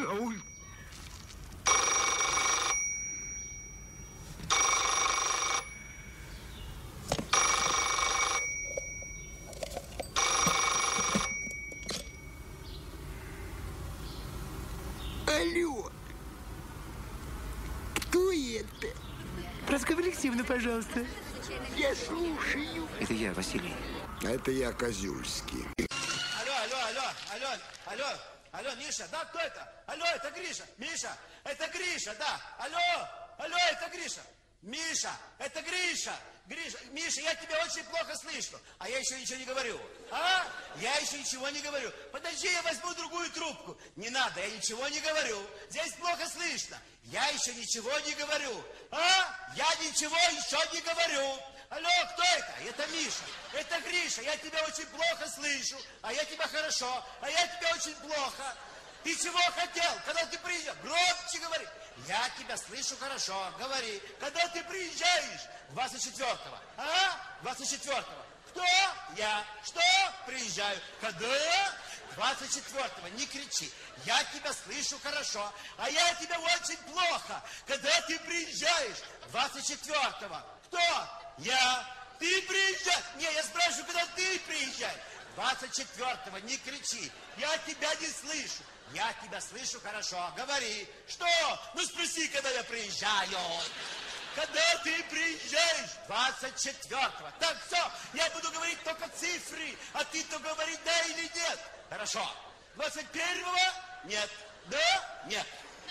Алло, кто это? Прасковья Алексеевна, пожалуйста. Я слушаю. Это я, Василий. Это я, Козюльский. Алло, Миша, да, кто это? Алло, это Гриша. Миша, это Гриша, да. Алло, это Гриша. Миша, это Гриша. Миша, я тебя очень плохо слышу. А я еще ничего не говорю. А? Я еще ничего не говорю. Подожди, я возьму другую трубку. Не надо, я ничего не говорю. Здесь плохо слышно. Я еще ничего не говорю. А? Я ничего еще не говорю. Алло, кто это? Это Миша. Это Гриша. Я тебя очень плохо слышу. А я тебя хорошо. А я тебя очень плохо. Ты чего хотел? Когда ты приезжаешь? Громче говори. Я тебя слышу хорошо. Говори. Когда ты приезжаешь? 24-го. А? 24-го. Кто? Я. Что? Приезжаю. Когда? 24-го. Не кричи. Я тебя слышу хорошо. А я тебя очень плохо. Когда ты приезжаешь? 24-го. Кто? Я. Ты приезжаешь. Не, я спрашиваю, когда ты приезжаешь? 24-го. Не кричи. Я тебя не слышу. Я тебя слышу хорошо. Говори. Что? Ну спроси, когда я приезжаю. Когда ты приезжаешь? 24-го. Так, все. Я буду говорить только цифры, а ты то говори да или нет. Хорошо. 21-го? Нет. Да? Нет.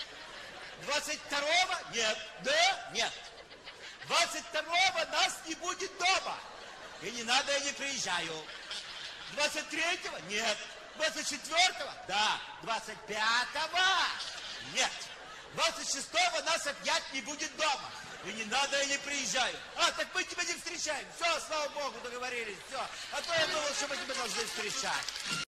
22-го? Нет. Да? Нет. 22-го нас не будет дома. И не надо, я не приезжаю. 23-го? Нет. 24-го? Да. 25-го? Нет. 26-го нас опять не будет дома. И не надо, я не приезжаю. А, так мы тебя не встречаем. Все, слава богу, договорились. Все. А то я думал, что мы тебя должны встречать.